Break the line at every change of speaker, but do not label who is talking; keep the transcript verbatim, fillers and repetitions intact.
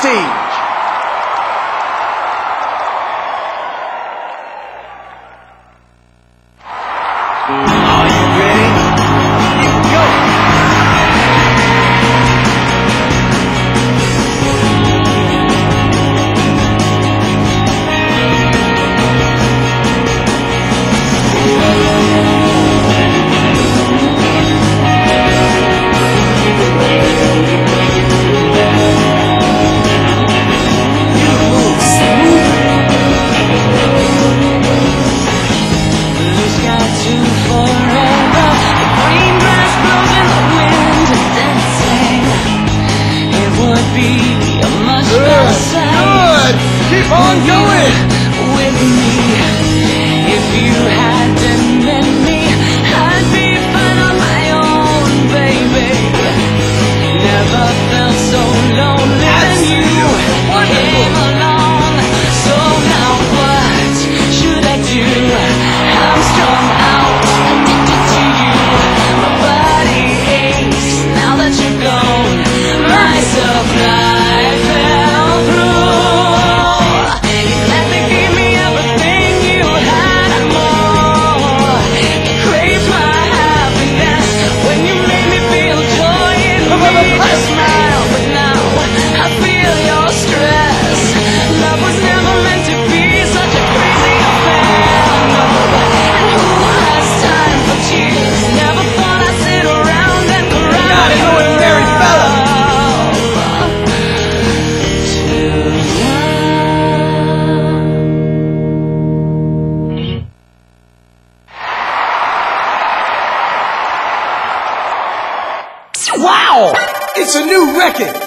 stage. Are you ready? Here we go. Good! Keep on going!
With me, if you hadn't met me, I'd be fine on my own, baby. Never felt so lonely when you came along. So now what should I do? I'm strung out, addicted to you. My body aches now that you're gone. My supply fell through. You gladly gave me everything you had and more. You craved my happiness when you made me feel joy in me. You smile, but now I feel your stress. Love was never meant to be such a crazy affair, no. And who has time for tears? Never thought I'd sit around and cry.
Not an ordinary fella.
Wow! It's a new record!